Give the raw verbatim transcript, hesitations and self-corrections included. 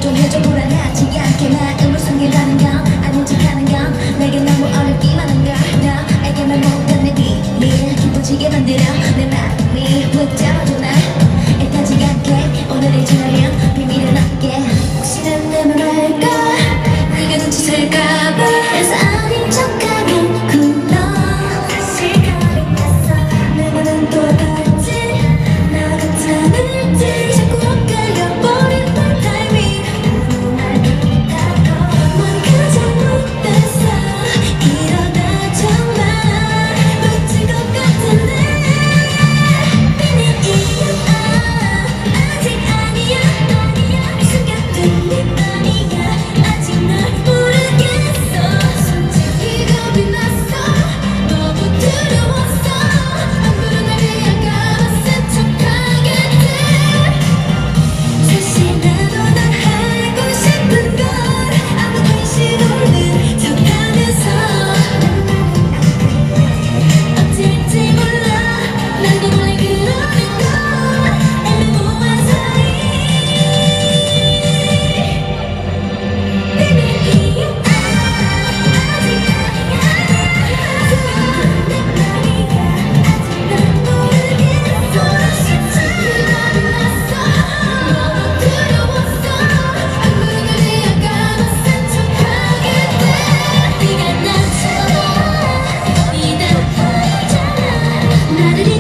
좀 해줘. 불안하지 않게 마음을 숨기라는 건 아닌 척하는 건 내게 너무 어렵기만 한 걸. 너에게만 못한 내 비밀 기뻐지게 만들어 내 마음이 붙잡아줘. 날 애타지 않게 오늘을 지나면 비밀은 없게. 혹시나 내 말 알까 네가 눈치챌까봐 해서 아닌 척하면 굴러 다시 가려놨어. 내 맘은 또 다르지 나 같아늘지 자꾸 엇갈려버린 널 타이밍 날 믿다고 넌 가장 못됐어. 이러다 정말 놓칠 것 같은데 비밀 이유야 아직 아니야 아니야 숨겨둔 네 아니야 아직 널 모르겠어. 솔직히 겁이 났어. 너무 두려웠어. 함부로 날 위협감아 쓴 척하겠지. 사실 나도 널 알고 싶은 걸 아무 관심 없는 척하면서 어쩔지 몰라. 나도 몰래 그러는 걸 애매모호한 사이 비밀 이유야 아직 아니야 숨겨둔 내 말이야 아직 날 모르겠어. 솔직히 겁이 났어. 너무 두려웠어. 함부로 날 위협감아 쓴 척하겠지. 네가 나처럼 이대로 보잖아. 나를